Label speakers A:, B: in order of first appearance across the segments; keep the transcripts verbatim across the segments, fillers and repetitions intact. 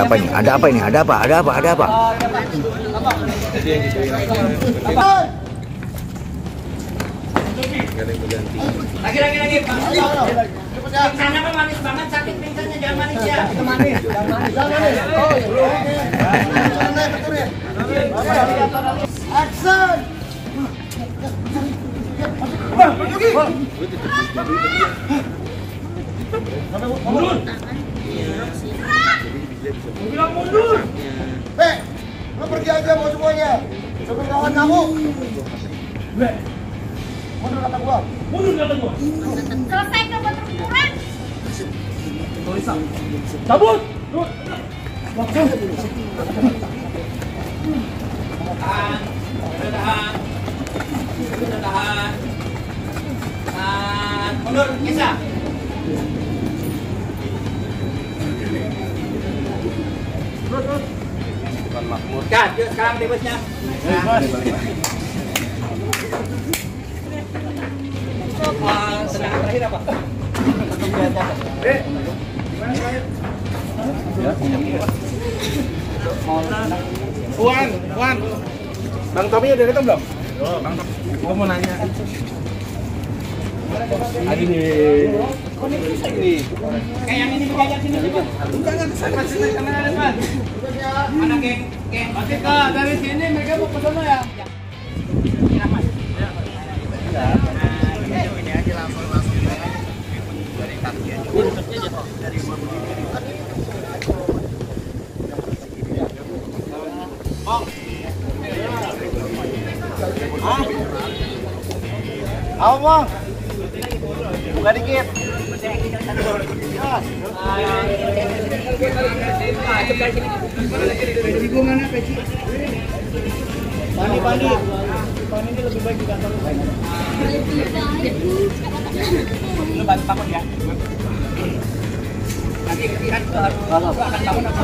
A: apa ini? Ada apa ini? Ada apa? Ada apa? Ada apa?
B: Lagi lagi lagi. Pingsannya apa manis banget, sakit pingsannya, jangan manis ya. Itu manis. Jangan manis. Jangan manis. Oh, iya. Action. Mundur. Bilang mundur. Hei, lo pergi aja mau semuanya. Sampai kawan kamu. Mundur kata gua. Mundur kata gua.
C: Selesai ke pertempuran.
B: Cabut. Tahan. Tahan. Tahan. Tahan. Mundur, Kesa. Kan, yuk sekarang bebasnya. Sedangkan terakhir apa? Eh, gimana terakhir? Wan, Wan. Bang Tommy udah datang belum? Belum. Bang Tommy, gua mau nanya. Lagi nih. Ini. Kayak yang ini berjajar sini juga. Jangan sana sini kamera depan. Mana geng? Geng. Berarti Kak, dari sini mereka mau ke sana ya? Ya. Ini aja langsung langsung dari kaki aja. Dari Bang. Ah. Apa, Bang? Buka dikit. Peci gua mana peci? Pani, Pani. Pani ini lebih baik di kantor. Lu bantu takut ya? Nanti kan kalau akan bangun apa?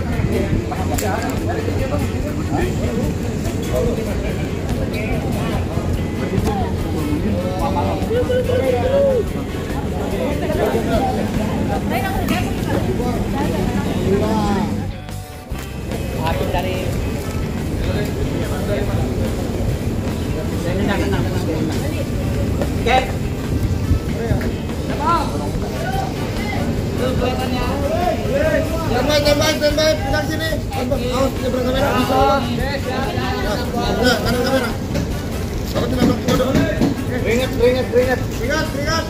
B: Habis dari oke. Standby, standby, standby, pindah sini. Awas, nyebrang kamera. Nah, kanan kamera. Takut nabrak bodoh. Keringat, keringat, keringat. Keringat, keringat.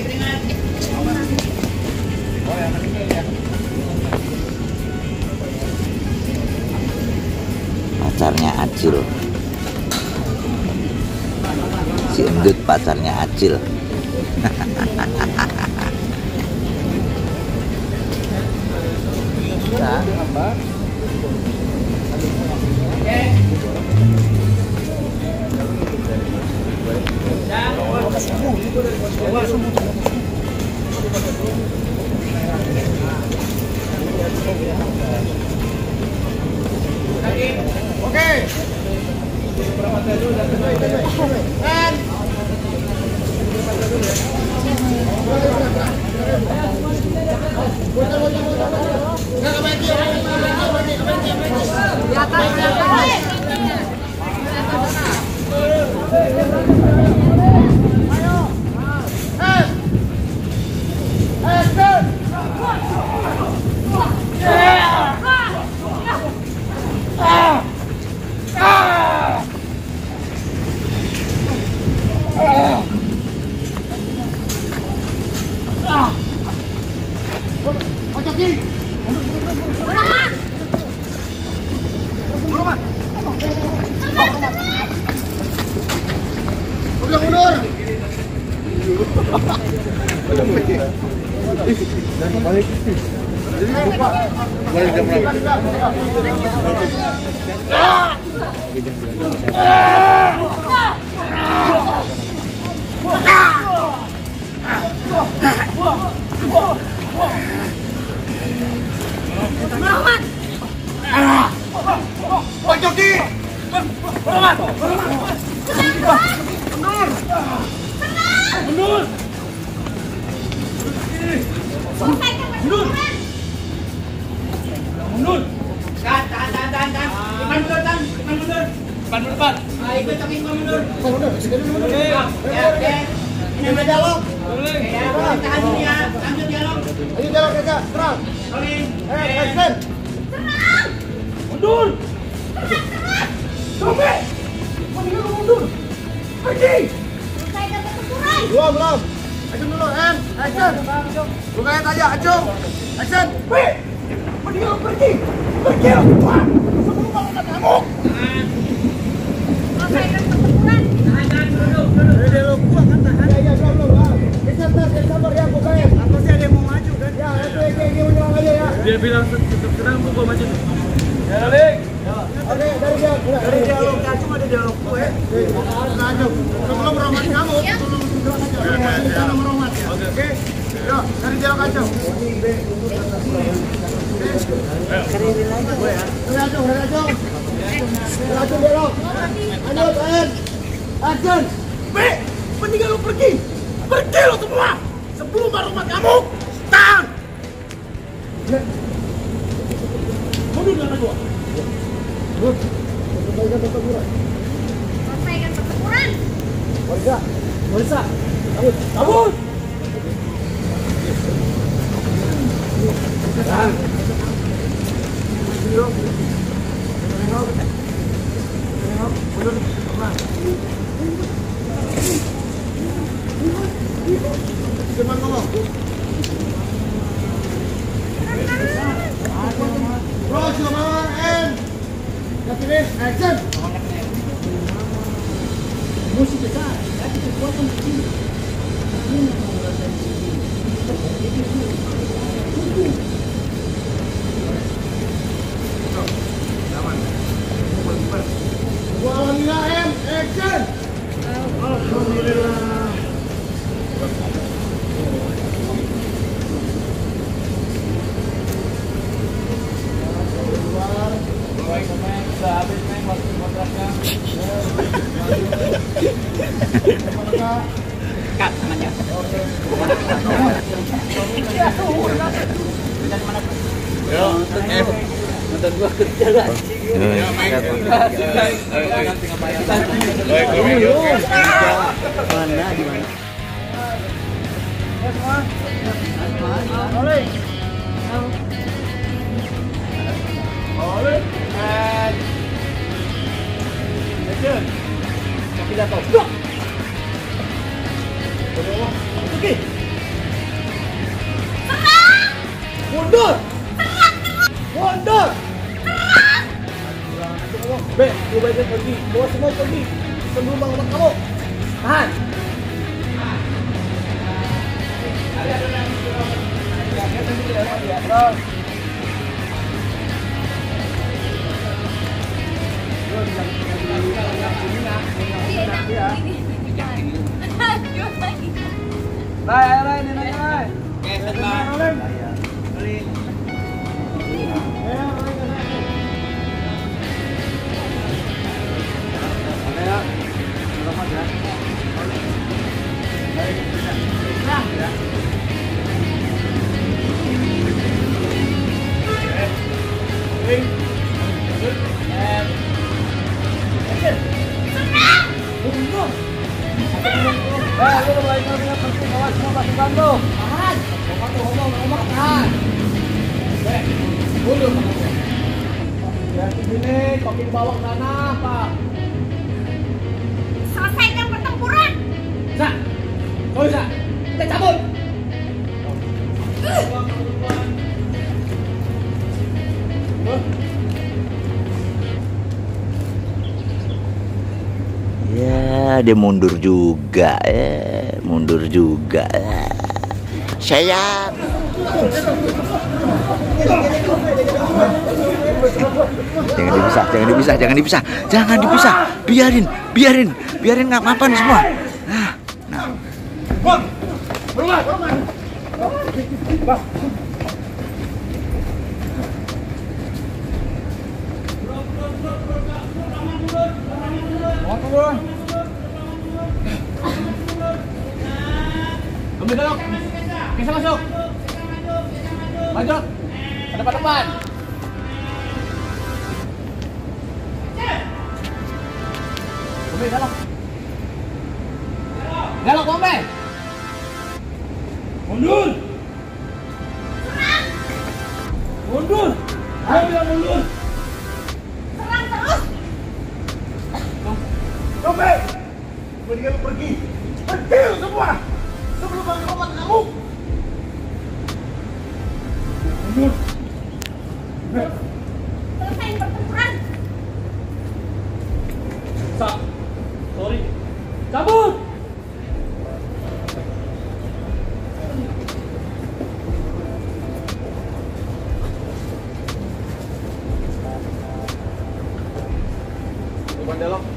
B: Oh, yang ini ya.
A: Pacarnya Acil. Si Endut pacarnya Acil.
B: Apa? Oke. Balik. Balik jam berapa?
C: Muhammad.
B: Pak Joki. Muhammad. Mundur. Mundur. Mundur. Mundur. Depan mundur, Tan. Depan mundur. Depan mundur, Pak. Ah, ikut tapi depan mundur. Depan mundur. Ya, oke. Ini ada dialog. Ya, tahan dulu ya. Lanjut dialog.
D: Ayo dialog Kakak, terang.
B: Rolling.
D: Eh, action.
C: Serang!
D: Mundur.
C: Serang, serang!
D: Sampai. Mendingan lu mundur. Pergi.
C: Selesaikan pertempuran!
D: Belum, belum. Action dulu, and action. Bukain aja, acung. Action. Wih. Mendingan lu pergi. Pergi lu semua. Sebelum melakukan kamu.
C: Selesaikan pertempuran!
D: Ada dialog gua kan tahan. Ya, ya, belum, belum. Bisa tar, bisa sabar ya, bukain. Apa sih ada yang mau maju kan? Ya, itu yang ini menyerang aja ya.
B: Dia bilang tetap serang, gua maju. Ya, rolling.
D: Oke, dari dia, dari dialog acung ada dialog gue. Acung, sebelum meromat kamu, sebelum duduk aja. Kita meromat ya. Oke. Yo, dari dialog acung. Dari acung, dari acung. Dari acung dialog. Lanjut, and action. B, mendingan lu pergi. Pergi lu semua. Sebelum meromat kamu, tahan. Mundur dengan gua. Selesaikan pertempuran.
C: Selesaikan pertempuran!
D: Warga, Warga, kabut, kabut. Tahan. Mundur. Mundur. Mundur. Cepat ngomong. Bro, semangat, and Captain, action. Musik besar, tapi kekuatan kecil. Alhamdulillah, and action. Alhamdulillah.
B: Habis main waktu kontraknya. Cut namanya. Oke. Yo, F. Nonton gua kerja lah. Ya, main. Nanti ngapain? Mana di mana?
D: Oleh.
B: Oleh. And action. Kaki jatuh.
D: Pergi. Mundur. Mundur. B, lu baiknya pergi. Bawa semua pergi. Sebelum bangun kamu. Tahan.
B: Lai, ayo lai, ini lai, lai. Oke, setelah. Eh, lu baik banget penting awas semua pasukan lu.
D: Tahan. Ngomong ngomong ngomong tahan. Eh, mundur. Ya sini, kopi bawang tanah, Pak.
C: Selesaikan pertempuran!
D: Sa. Kau bisa. Kita cabut.
A: Ya, dia mundur juga, eh, mundur juga. Eh. Sayang. Jangan dipisah, jangan dipisah, jangan dipisah, jangan dipisah. Biarin, biarin, biarin nggak mapan semua. Nah, nah.
D: Bang. Berubah. Bang.
B: Ambil dulu. Bisa masuk. Maju. Ke depan-depan. Bombe dalam. Galak bombe. Mundur.
C: Serang!
B: Mundur. Ayo bilang mundur.
C: Serang terus!
D: Bombe, mendingan lu pergi. Pergi lu semua sebelum bang Roman ngamuk. Mundur.
C: Selesaiin pertempuran!
B: Sa. Sorry. Cabut. Bukan dialog.